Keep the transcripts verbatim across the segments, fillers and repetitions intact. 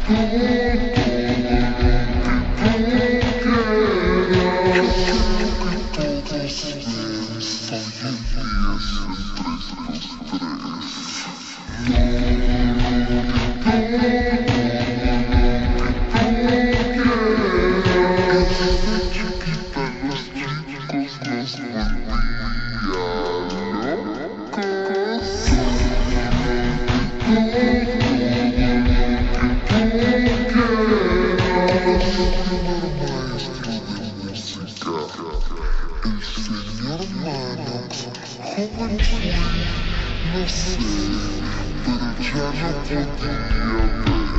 No sé, pero ya no podía ver.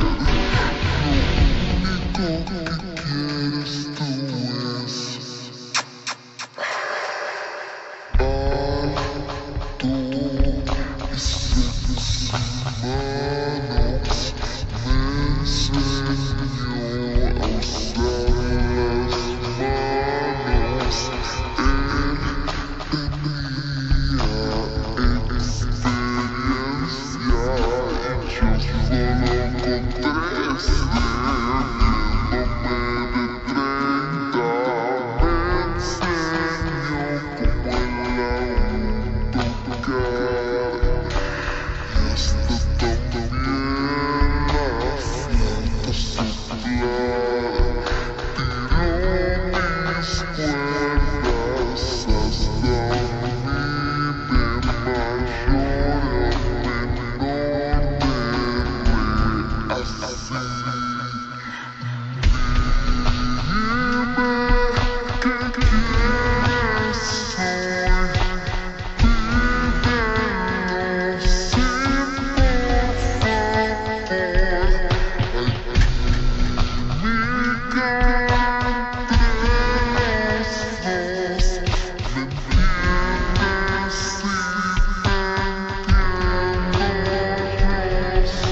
Lo único que quieres tú es alto y sexy manos. Me enseñó a usar las manos. Él tenía experiencia y yo solo con trece, viéndome de treinta, me enseñó cómo el auto tocar y hasta también la flauta soplar. Tiró mis cuerdas hasta mi mayor a menor de re, así. Dime qué quieres hoy, pídelo sin por favor. Química entre los dos, ¿me entiendes? Si te entiendo, yo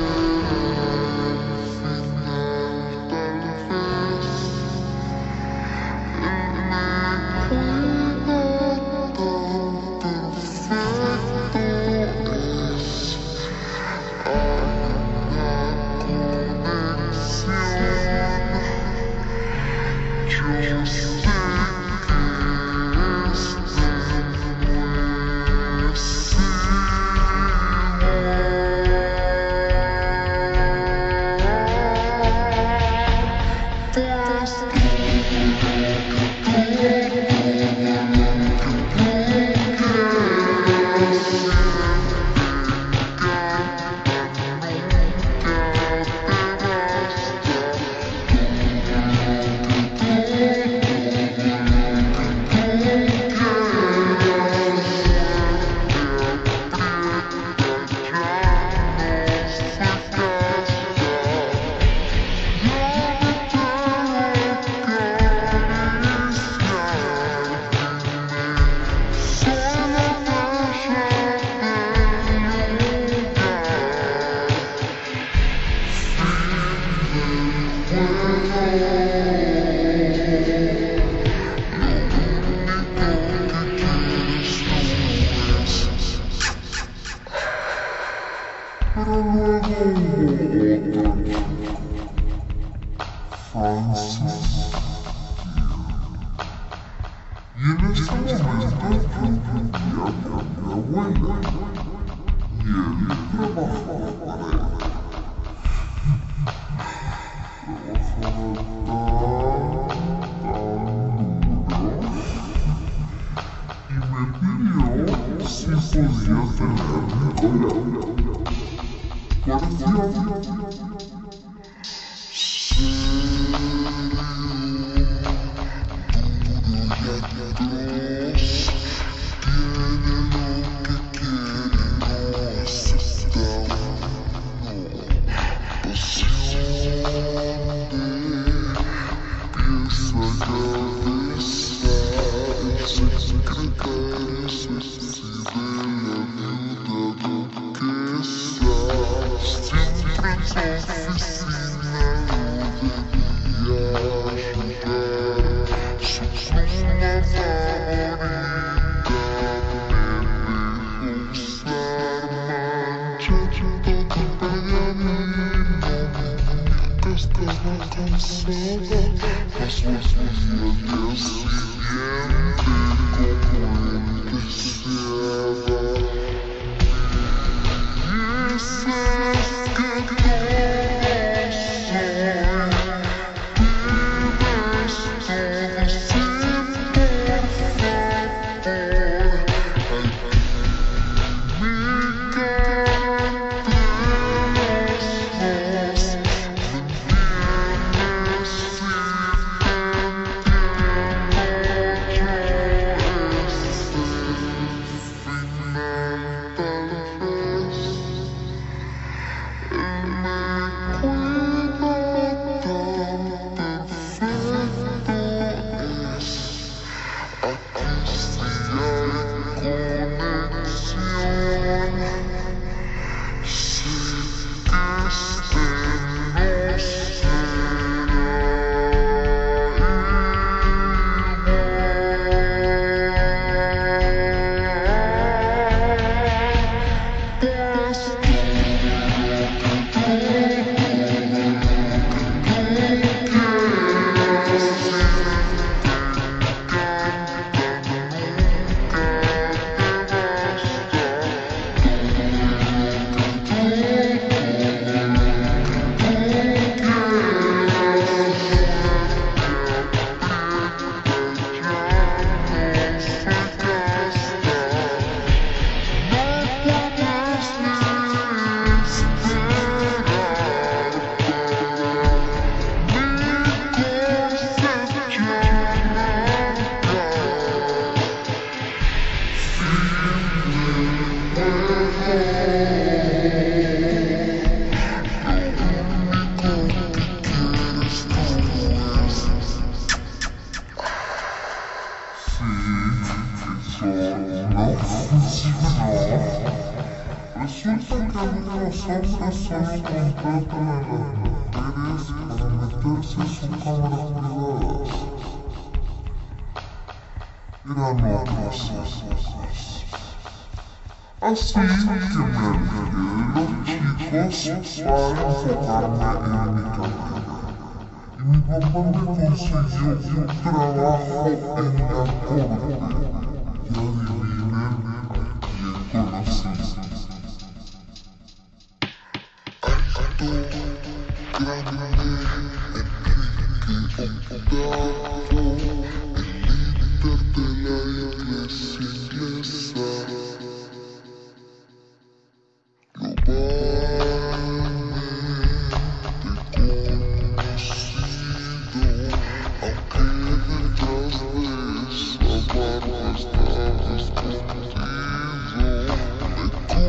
será el final, tal vez. Él me cuida tan perfecto, es hay una conexión. Yo sé que esto no es igual, pues todo lo que pero luego hubo otro, Francis, y en ese momento yo vivía con mi abuela, y él trabajaba para él. Trabajaba tan, tan duro, y me pidió si podía tener Nicolau. Guardián serio, duro y atroz, tiene lo que quiere, no acepta uno. Pasión de pies a cabeza, el secretario sexy de la viuda duquesa. Siempre en su oficina cansada, pasó el día al día siguiente como él deseaba. Dices que todo soy, pides todo sin por favor. Mi cara no funcionó. Resulta que algunos hombres solo contratan a las mujeres para meterse en sus cámaras privadas. Eran otras épocas. Así que me alejé de los chicos para enfocarme en mi carrera. Y mi papá me consiguió un trabajo en la corte. Y adivinen a quién conocí. Alto, grande, Enrique octavo, el líder de la iglesia inglesa. Globalmente conocido, aunque detrás de esa barba estaba escondido.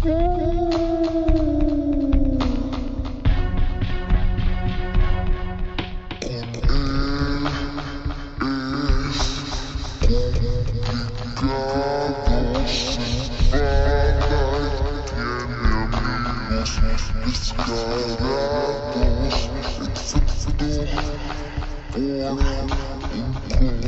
Descarados, excepto por un